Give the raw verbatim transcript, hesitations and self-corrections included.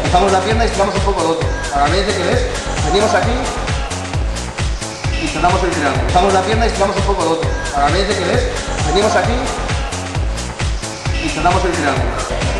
Cruzamos la pierna y estiramos un poco el otro. A la vez de que ves, venimos aquí y cerramos el triángulo. Cruzamos la pierna y estiramos un poco el otro. A la vez de que ves, venimos aquí y cerramos el triángulo.